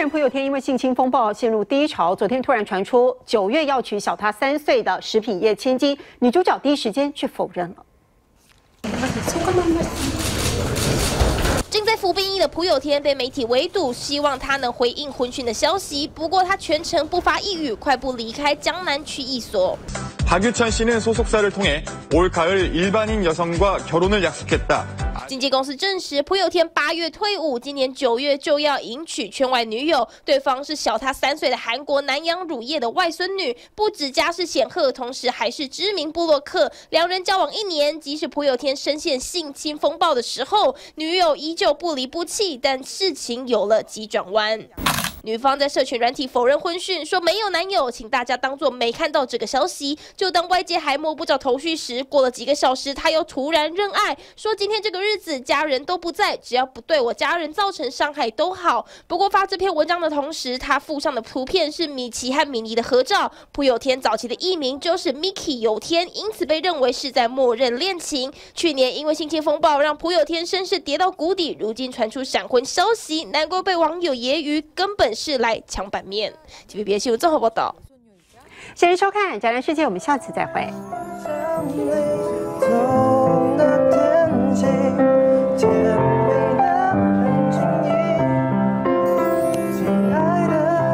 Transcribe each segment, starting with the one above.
人朴有天因为性侵风暴陷入低潮，昨天突然传出9月要娶小他3岁的食品业千金，女主角第一时间却否认了。 正在服兵役的朴有天被媒体围堵，希望他能回应婚讯的消息。不过他全程不发一语，快步离开江南区役所。 박유천 씨는 소속사를 통해 올 가을 일반인 여성과 결혼을 약속했다. 经纪公司证实，朴有天8月退伍，今年9月就要迎娶圈外女友，对方是小他3岁的韩国南洋乳业的外孙女，不止家世显赫，同时还是知名部落客。两人交往1年，即使朴有天深陷性侵风暴的时候，女友依旧不离不弃，但事情有了急转弯。 女方在社群软体否认婚讯，说没有男友，请大家当作没看到这个消息。就当外界还摸不着头绪时，过了几个小时，她又突然认爱，说今天这个日子家人都不在，只要不对我家人造成伤害都好。不过发这篇文章的同时，她附上的图片是米奇和米妮的合照。朴有天早期的艺名就是 Mickey 有天，因此被认为是在默认恋情。去年因为性侵风暴，让朴有天身世跌到谷底，如今传出闪婚消息，难怪被网友揶揄根本 是来抢版面。TVBS 新闻综合报道。 谢谢收看《宅男世界》，我们下次再会。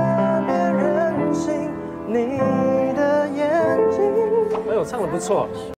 哎呦，唱得不错。